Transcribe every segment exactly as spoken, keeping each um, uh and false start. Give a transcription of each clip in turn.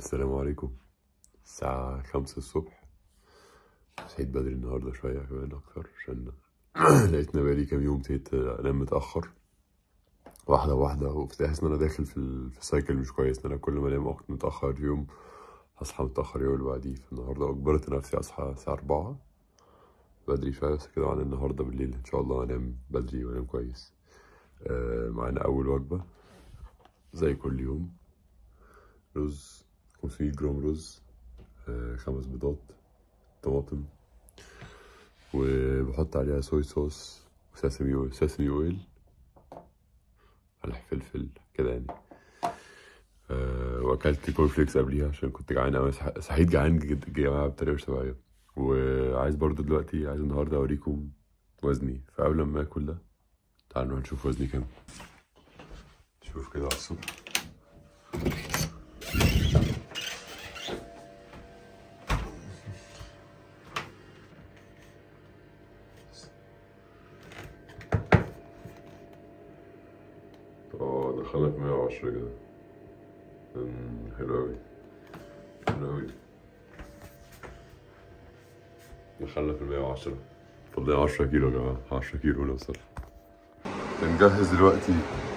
السلام عليكم. الساعة خمسة الصبح. صحيت بدري النهاردة شوية كمان أكتر عشان لقيتنا بقالي كام يوم ابتديت أنام متأخر واحدة واحدة، وابتديت أحس إن أنا داخل في ال- في السايكل مش كويس، إن أنا كل ما أنام وقت متأخر يوم هصحى متأخر اليوم اللي بعديه. فالنهاردة أجبرت نفسي أصحى الساعة أربعة بدري شوية، بس كده عن النهاردة بالليل إن شاء الله أنام بدري وأنام كويس. آه معانا أول وجبة زي كل يوم، رز خمسمية جرام رز، آه خمس بيضات، طماطم، وبحط عليها صويا صوص وساسمي اويل ساسمي اويل ملح فلفل كده يعني. أه واكلت كورن فليكس قبليها عشان كنت جعان اوي، صح- صحيت جعان جد يا جماعه بطريقه مش طبيعيه. وعايز برضو دلوقتي عايز النهارده اوريكم وزني، فقبل ما اكل ده تعالوا نروح نشوف وزني كام. شوف كده على الصبح. اه دخلنا في مية وعشرة كده. أمم، حلو اوي حلو اوي. دخلنا في المية وعشرة، فاضلين عشرة كيلو يا جماعة، عشرة كيلو نوصل. بنجهز دلوقتي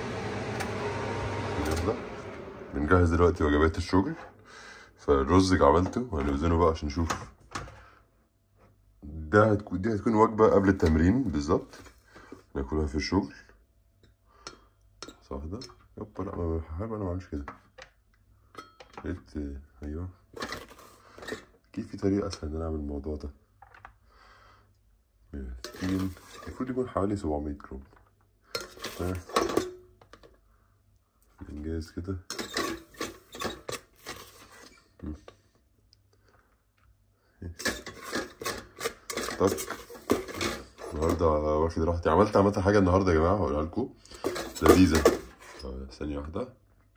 يلا بنجهز دلوقتي وجبات الشغل. فالرز عملته وهنوزنه بقى عشان نشوف. ده هتكون دي هتكون وجبة قبل التمرين بالظبط، ناكلها في الشغل. صح ده؟ يبا لا ما بحب انا ما بعملش كده. قلت ايوه اكيد في طريقة اسهل ان انا اعمل الموضوع ده. ستين المفروض يكون حوالي سبعمية جرام. ها انجاز كده. طك النهارده واخد راحتي، عملت عملت حاجة النهارده يا جماعة هقولها لكم لذيذة. ثانية واحدة.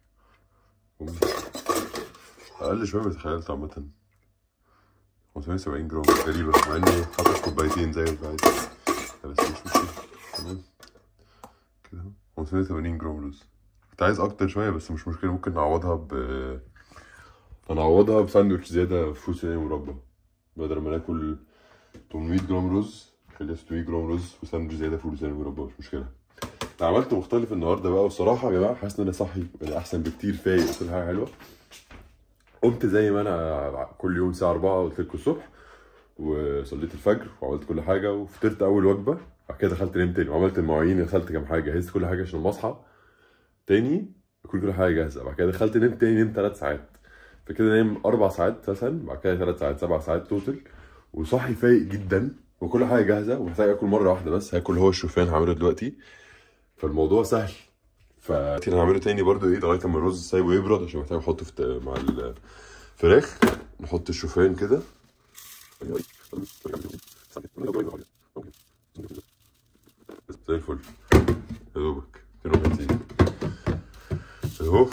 أقل شوية من تخيلت عامة. خمسمية وسبعين جرام غريبة، مع إني حاطط كوبايتين زي البعيد، بس مش مشكلة. تمام كده أهو. خمسمية وتمانين جرام رز. كنت عايز أكتر شوية بس مش مشكلة، ممكن نعوضها ب هنعوضها بساندوتش زيادة فول صينية مربى. بدل ما ناكل تمنمية جرام رز خليها ستمية جرام رز وساندوتش زيادة فول صينية مربى، مش مشكلة. عملت مختلف النهارده بقى، والصراحة يا جماعة حاسس إن أنا صحي يعني أحسن بكتير، فايق كل حاجة حلوة. قمت زي ما انا كل يوم الساعه أربعة قلت لكم الصبح، وصليت الفجر وعملت كل حاجه وفطرت اول وجبه. بعد كده دخلت نمت تاني وعملت المواعين، غسلت كام حاجه، جهزت كل حاجه عشان لما اصحى تاني يكون كل حاجه جاهزه. بعد كده دخلت نمت تاني، نمت ثلاث ساعات، فكده نايم اربع ساعات مثلا، بعد كده ثلاث ساعات، سبع ساعات توتال، وصاحي فايق جدا وكل حاجه جاهزه، ومحتاج اكل مره واحده بس. هاكل هو الشوفان هعمله دلوقتي، فالموضوع سهل. فانا هعمله تاني برضو ايه لغايه اما الرز سايبه يبرد عشان محتاج احطه في مع الفراخ. نحط الشوفان كده زي الفل يا دوبك ميتين وخمسين اهو.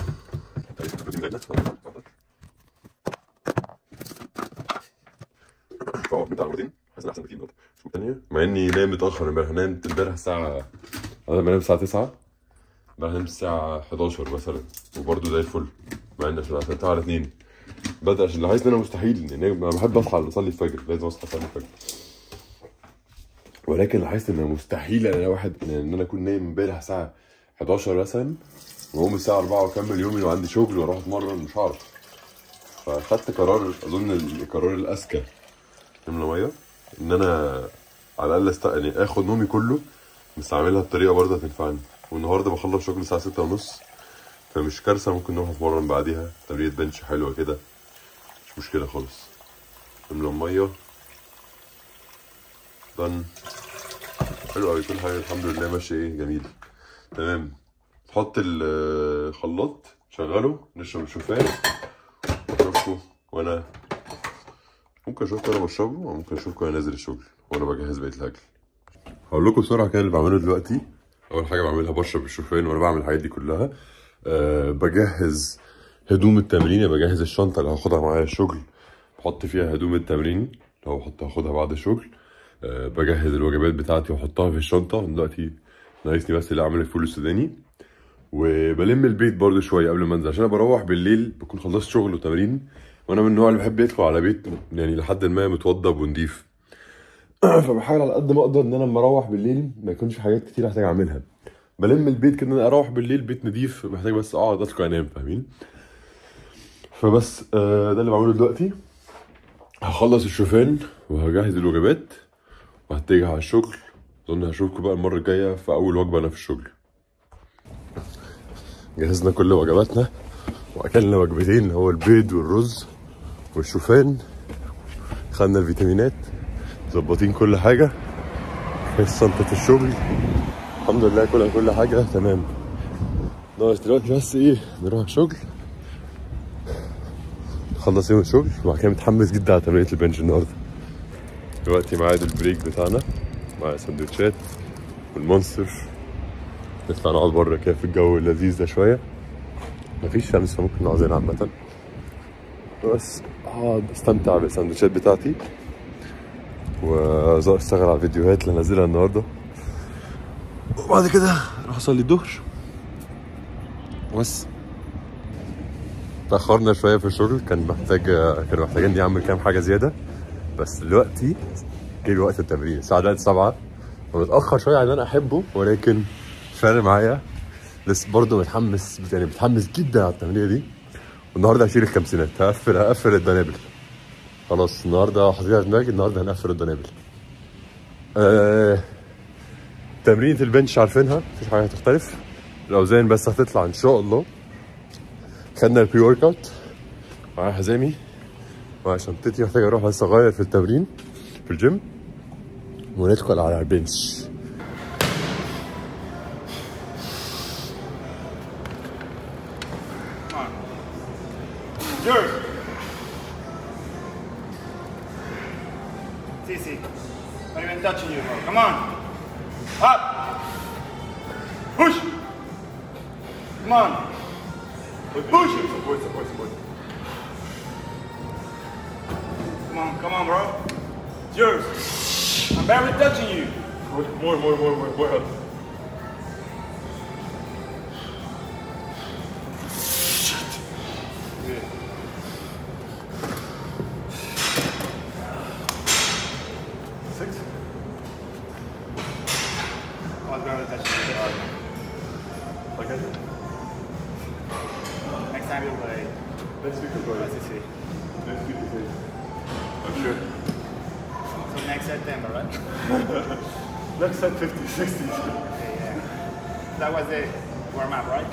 اه بتاع مرتين حاسس احسن بكتير. شوف ثانيه، مع اني نايم متاخر امبارح، نمت امبارح الساعه انا بنام الساعه تسعة، امبارح نمت الساعه حداشر مثلا وبرده زي الفل، مع ان عشان الساعه على اتنين بدأ، عشان اللي حاسس ان انا مستحيل، لان انا بحب اصحى اصلي الفجر، لازم اصحى اصلي الفجر. ولكن لاحظت ان مستحيل انا واحد ان انا اكون نايم امبارح الساعه حداشر مثلا واقوم الساعه أربعة واكمل يومي وعندي شغل واروح اتمرن، مش هعرف. فاخدت قرار، اظن القرار الاذكى من ميه، ان انا على الاقل است... يعني اخد نومي كله، بس اعملها بطريقه برضه هتنفعني. والنهارده بخلص شغل الساعه ستة ونص، فمش كارثه، ممكن نروح اتمرن بعديها تمرينة بنش حلوه كده، مش مشكله خالص. نملى ميه دن حلو قوي، كل حاجه الحمد لله ماشيه ايه جميل تمام. تحط الخلاط شغله، نشرب الشوفان واشوفكم وانا ممكن اشوفكم وانا بشربه، وممكن اشوفكم وانا نازل الشغل وانا بجهز بقيه الاكل. هقول لكم بسرعه كده اللي بعمله دلوقتي. اول حاجه بعملها بشرب الشوفان، وانا بعمل الحاجات دي كلها أه بجهز هدوم التمرين، بجهز الشنطه اللي هاخدها معايا الشغل، بحط فيها هدوم التمرين اللي هو بحط هاخدها بعد الشغل. أه بجهز الوجبات بتاعتي واحطها في الشنطه. دلوقتي ناقصني بس اللي اعمل الفول السوداني، وبلم البيت برضه شويه قبل ما انزل، عشان انا بروح بالليل بكون خلصت شغل وتمرين، وانا من النوع اللي بحب يدخل على بيت يعني لحد ما متوضب ونضيف. فبحاول على قد ما اقدر ان انا لما اروح بالليل ما يكونش في حاجات كتير احتاج اعملها، بلم البيت كده، انا اروح بالليل بيت نضيف، محتاج بس اقعد ادخل انام، فاهمين؟ فبس آه ده اللي بعمله دلوقتي. هخلص الشوفان وهجهز الوجبات وهتجه على الشغل. اظن هشوفكم بقى المره الجايه في اول وجبه انا في الشغل. جهزنا كل وجباتنا واكلنا وجبتين، اللي هو البيض والرز والشوفان، خدنا الفيتامينات، مظبطين كل حاجه، بس شنطه الشغل الحمد لله كل كل حاجه تمام. ناقص دلوقتي بس ايه، نروح الشغل نخلص يوم الشغل، وبعد كده متحمس جدا على تمرينة البنش النهارده. دلوقتي ميعاد البريك بتاعنا مع سندوتشات والمونستر، نطلع نقعد بره كده في الجو اللذيذ ده شويه، مفيش شمس فممكن نقعد هنا عامة، بس اقعد استمتع بالسندوتشات بتاعتي واشتغل على الفيديوهات اللي هنزلها النهارده، وبعد كده اروح اصلي الظهر بس. تأخرنا شوية في الشغل، كان محتاج كانوا محتاجين اعمل كام حاجة زيادة، بس دلوقتي جه وقت التمرين. الساعة دلوقتي سبعة، ومتأخر شوية عن اللي أنا أحبه، ولكن فارق معايا، لسه برضه متحمس، يعني متحمس جدا على التمرينة دي. والنهارده هشيل الخمسينات، هقفل هقفل الدنابل خلاص. النهارده حطيتها في دماغي، النهارده هنقفل الدنابل. آه... تمرينة البنش عارفينها، مفيش حاجة هتختلف، الأوزان بس هتطلع إن شاء الله. خدنا البري ورك اوت، معايا حزامي، معايا شنطتي، محتاج اروح بس اغير في التمرين في الجيم وندخل على البنش. Yours. Easy. Not even touching you, bro. Come on. Up. Push. Come on. Push. Support, support, support. Come on, come on, bro. It's yours. I'm barely touching you. More, more, more, more, more. Good. Six. I was barely touching you. Okay. Next time you'll play. Next week is Let's see. Next week is I'm sure. So next September, right? Next set fifty, sixty. Okay, yeah. That was the warm up, right?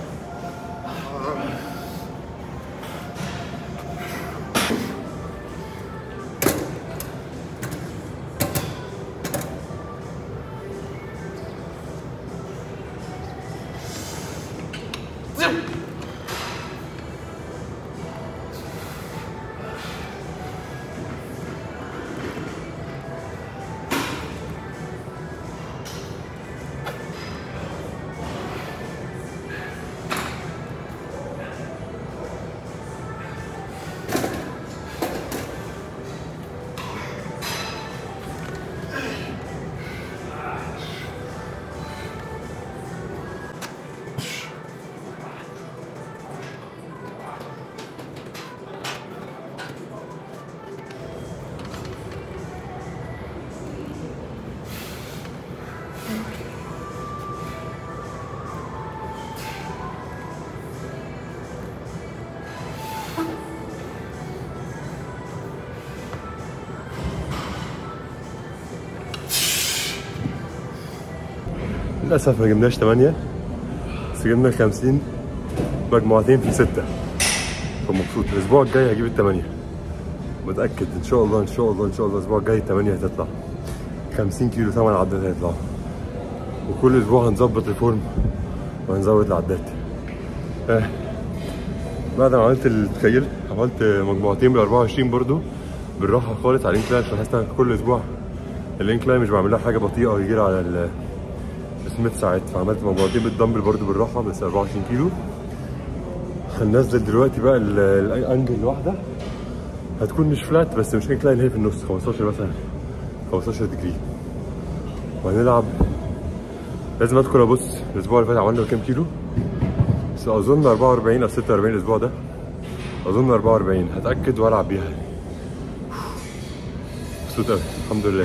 للأسف ما جبناش تمانية، بس جبنا خمسين، مجموعتين في ستة، فمبسوط. الأسبوع الجاي هجيب التمانية، متأكد إن شاء الله إن شاء الله إن شاء الله الأسبوع الجاي التمانية هتطلع، خمسين كيلو تمن عدات هيطلعوا، وكل أسبوع هنظبط الفورم وهنزود العدات. آه. بعد ما عملت التخيل عملت مجموعتين بال أربعة وعشرين برضو بالراحة خالص على الانكلاين، عشان حاسس كل أسبوع الانكلاين مش بعمل لها حاجة بطيئة ويجيلي على ال سميث ساعات، فعملت مجموعتين بالدمبل برضو بالراحه بس أربعة وعشرين كيلو. هننزل دلوقتي بقى الانجل الواحده هتكون مش فلات بس مش انكلاين، هي في النص خمستاشر مثلا خمستاشر ديجري، وهنلعب. لازم ادخل ابص الاسبوع اللي فات عملنا كام كيلو بس اظن أربعة وأربعين او ستة وأربعين الاسبوع ده، اظن أربعة وأربعين، هتاكد والعب بيها. مبسوط قوي الحمد لله.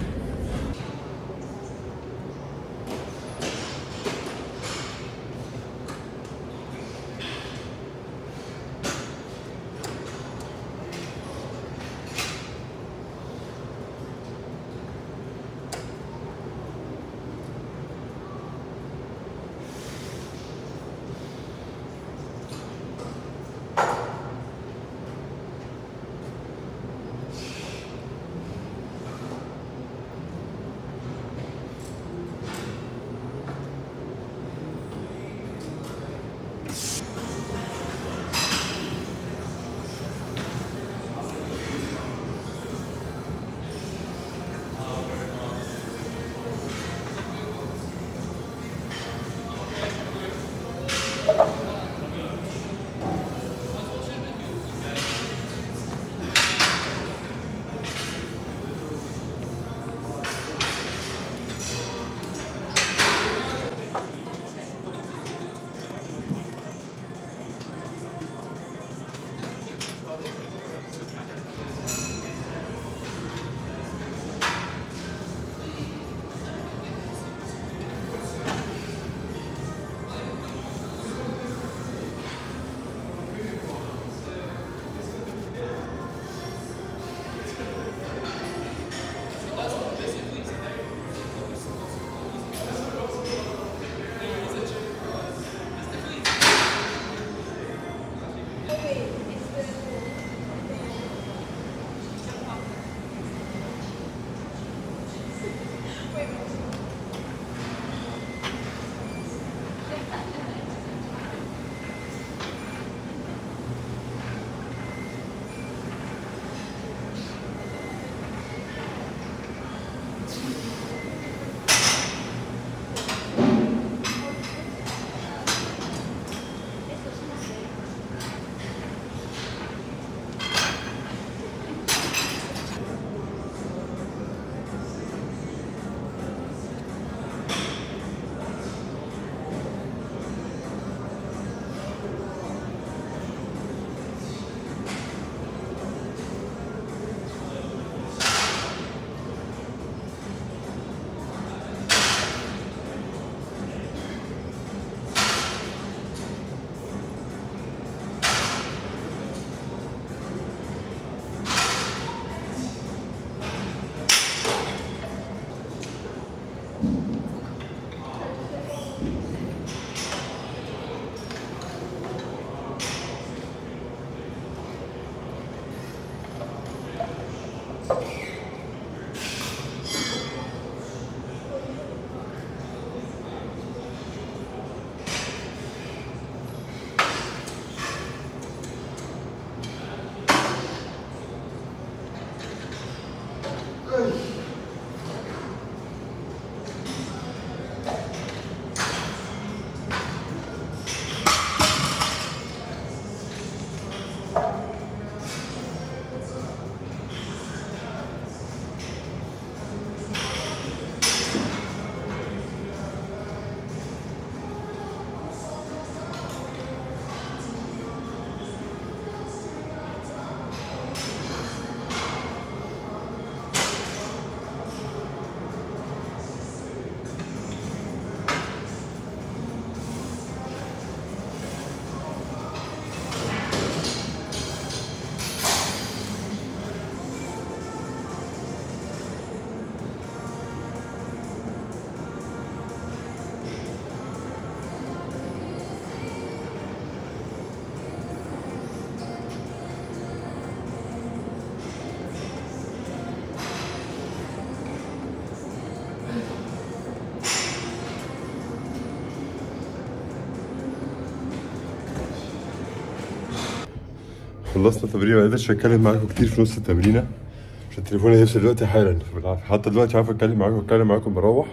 خلصنا التمرين، ما قدرتش اتكلم معاكم كتير في نص التمرينه عشان تليفوني هيفصل دلوقتي حالا بالعافيه. حتى دلوقتي عارف اتكلم معاكم اتكلم معاكم بروح،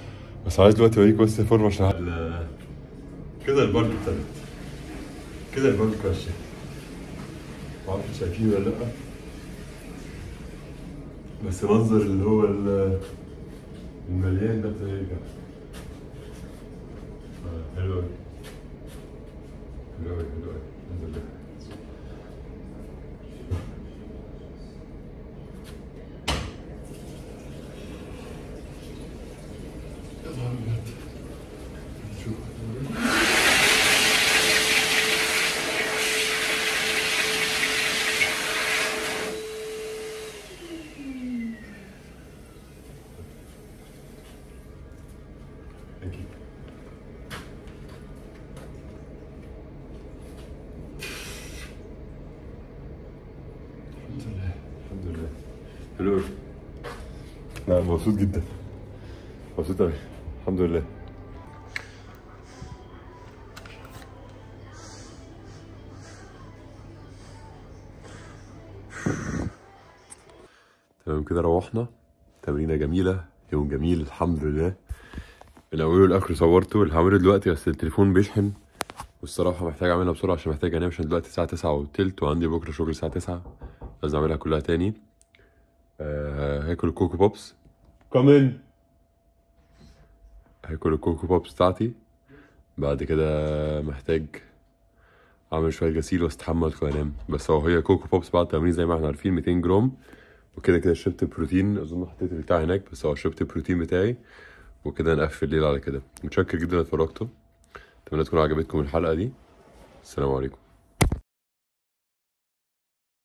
بس عايز دلوقتي اوريكم بس الفورمه عشان كده البارك ابتدت، كده البارك ماشيه، معرفش شايفينه ولا لا، بس منظر اللي هو المليان ده ابتدى يرجع. حلو قوي. حلو قوي حلو قوي الحمد لله. يا نهار ابيض. شوف اكيد. الحمد لله الحمد لله. حلو قوي. لا مبسوط جدا مبسوط قوي الحمد لله. تمام كده روحنا. تمرينة جميلة، يوم جميل الحمد لله. من اوله لاخره صورته اللي هعمله دلوقتي، بس التليفون بيشحن والصراحة محتاج اعملها بسرعة عشان محتاج انام، عشان دلوقتي الساعة تسعة وتلت وعندي بكرة شغل الساعة تسعة، لازم اعملها كلها تاني. آه هاكل الكوكو بوبس. كمان هاكل الكوكو بوبس بتاعتي. بعد كده محتاج اعمل شوية غسيل واستحمى وانام. بس هو هي كوكو بوبس بعد التمرين زي ما احنا عارفين ميتين جرام، وكده كده شربت بروتين، اظن حطيت البتاع هناك، بس هو شربت البروتين بتاعي. وكده نقفل الليل على كده. متشكر جدا اتفرجتوا، اتمنى تكون عجبتكم الحلقة دي. السلام عليكم.